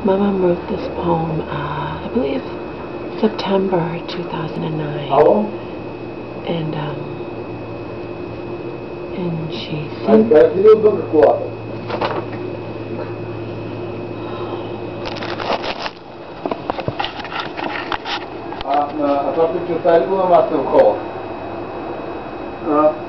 My mom wrote this poem, I believe, September 2009. And she sings. А то, что читали, было массовый холод.